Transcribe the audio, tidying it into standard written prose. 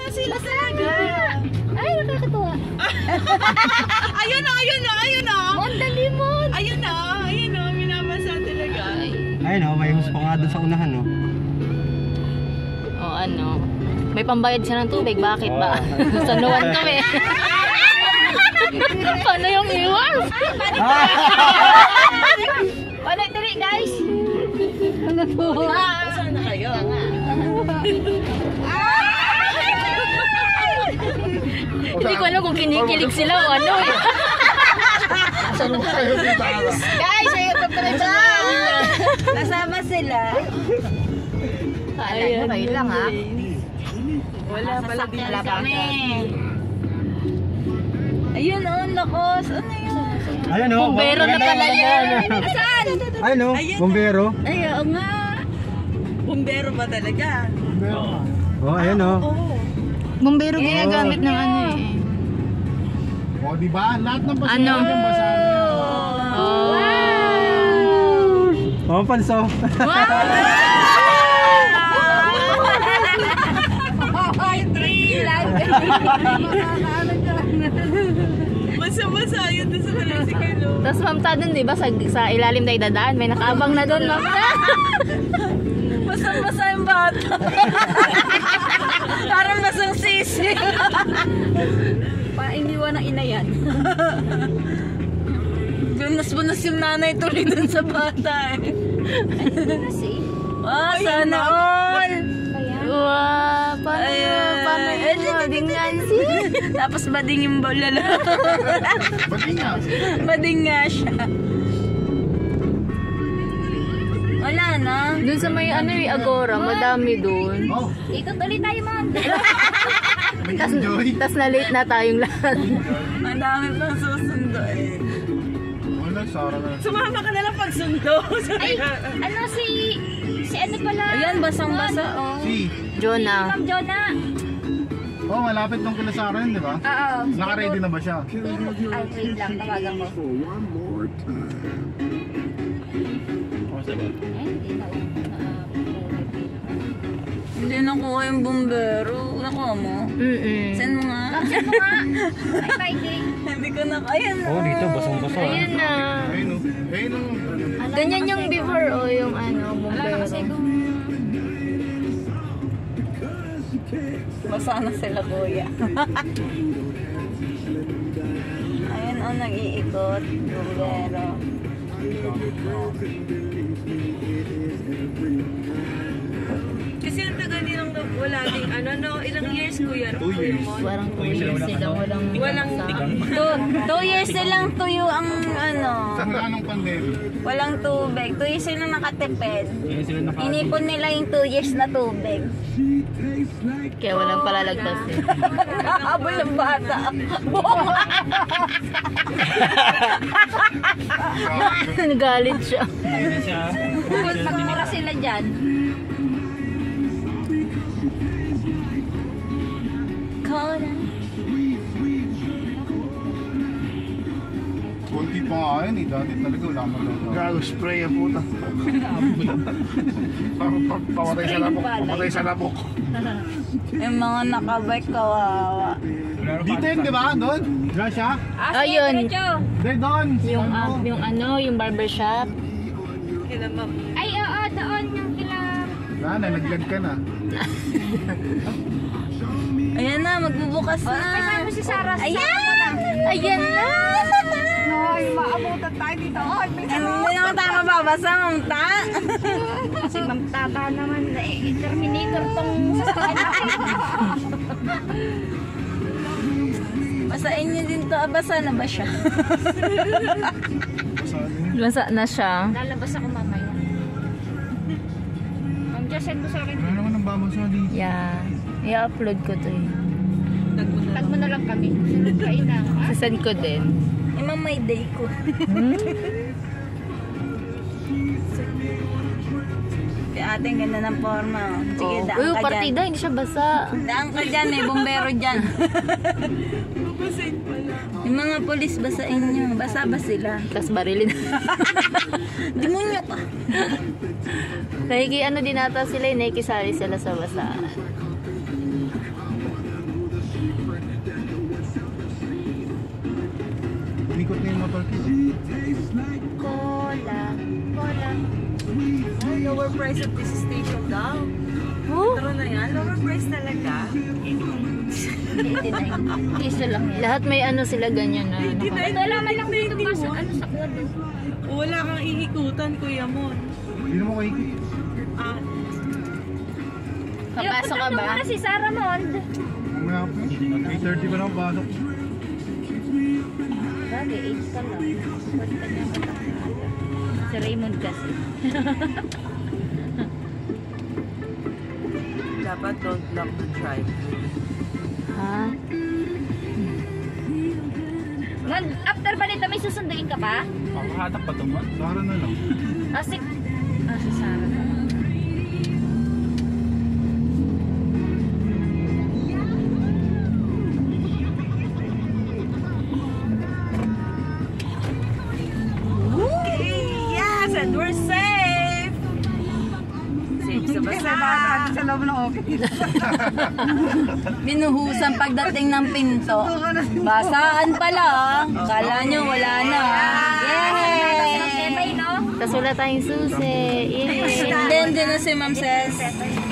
sila talaga. Ay, nakakatuwa. Ayun na, ayun na, ayun na. Mandali mo. Ayun na, minamasa talaga. Ayun o, may hus pa nga doon sa unahan o. O ano, may pambayad siya ng tubig, bakit ba? Sanuwan kami. Paano yung iwas? Paano dali guys? Ano po? Saan na kayo? Hindi ko alam kung kinikilig sila o ano eh. Guys, ayun na pala siya. Kasama sila. Ayun, kayo lang ha. Wala pala din kami. Ayun o, lakos. Ano yun? Ayun o. Bumbero na pala yan. Saan? Ayun o, bumbero. Ay, oo nga. Bumbero ba talaga? Oh, ayun o. Bumbero ginagamit ng ano eh. O, diba? Lahat ng basa Ano? yan, basa niya. Oh. Oh, panso. Basa-basa yun doon sa tricycle. Tapos Ma'am Ta dun, di ba, sa ilalim na idadaan, may nakaabang na doon, Ma'am Ta. Basa-basa yung bata. Parang basang sisi. Iniwan ng ina yan. Bunas-bunas yung nanay tuloy dun sa bata eh. Ah, sana all! Wow, paano yung bading Nancy? Tapos bading yung lalo. Ba't nga? Bading nga siya. Wala na. Doon sa may ano yung Agora, madami doon. Oh, Ikot ulit tayo, Ma'am. may enjoy. Tapos na late na tayong lahat. Ang dami pang susundo eh. Wala, Sara na. Sumama ka na lang pagsundo. Ay, ano si ano pala? Ayan, basang-basa oh. Si. Jonah. Ma'am Jonah. Oh, malapit tong kila Sara yun, di ba? Oo. Naka-ready na ba siya? Ay, wait lang. Tawagan ko. Hindi na. Hindi nakuha yung bumbero. Nakuha mo? Send mo nga. Send mo nga. Ay, fighting. Hindi ko na. Ayan na. Oh, dito, basang-basa. Ayun na. Ayun o. Ayun o. Ganyan yung before o yung ano, bumbero. Basa na sila kuya. Ayun o, nag-iikot. Bumbero. Kasi ang taga nilang wala ding ano, no? Ilang years kuya? 2 years. Parang 2 years sila walang 2 years silang tuyo ang ano. Sa anong pandemic? Walang tubig. 2 years silang nakatipid. Inipon nila yung 2 years na tubig. Kaya walang palalagpas eh. Habol ng bata. Nagalit siya. Magmura sila dyan. Kunti pa nga yun eh. Dati talaga wala mo lang. Gago spray ang puta. Pamatay sa labok. Pamatay sa labok. Yung mga nakabike kawawa. Dito yun, di ba? Doon? Diyan siya? Ayun, Hindi, doon. yung ano, yung barbershop. Ay, oo. Doon yung kila... Wala na, naglag ka na. Ayan na, magbubukas na. Kasama si Sarah. Ayan! Ayan na! Ay, maabutan tayo dito. Oh, Hindi naman tayo mababasa, mamta. si Ma'am Tata naman. Terminator tong sasakyan natin. Basain niyo din to. Basa na ba siya? Basa na siya. Lalabas ako mamaya. Ma'am, just send mo sa akin. Ano naman ang babasa dito? Yeah. I-upload ko to eh. Tag mo na lang kami. Kain na. Sasend ko din. Imang may day ko. Kaya ating ganda ng forma. Oh. Sige, Uy, daan ka partida, dyan. hindi siya basa. Daan ka dyan, may bombero dyan. Yung mga polis, basain nyo. Basa ba sila? Tapos barilin. Demonyo ka. Nakiki ano din ata sila, nakikisali sila sa basa. Ikot na yung motor. Cola. Cola. Lower price of this station daw. Taro na yan, lower price talaga. 89. Isa lang yan. Lahat may ano sila ganyan na. Ito lang man lang dito basta ano sa kwado. Wala kang iikutan, Kuya Mon. Hindi naman kayo ikot. Papasok ka ba? Ano si Sarah Mond? Mamaya po. 8:30 pa na ako pasok. Bagay, 8 pa lang. Pwede ka niya matangala. Si Raymond kasi. Dapat don't block the drive. Ha? Mond, after ba nito may susunduin ka pa? Hatak pa ito mo? Sara na lang. Si Sarah na. Yes, and we're safe! Safe sa basa. Sa loob ng office. Binuhusan pagdating ng pinto. Basaan pa lang. Kala nyo wala na. Yay! Ebay, no? Tapos wala tayong susi. Yay! Then, dyan na si Ma'am Ses.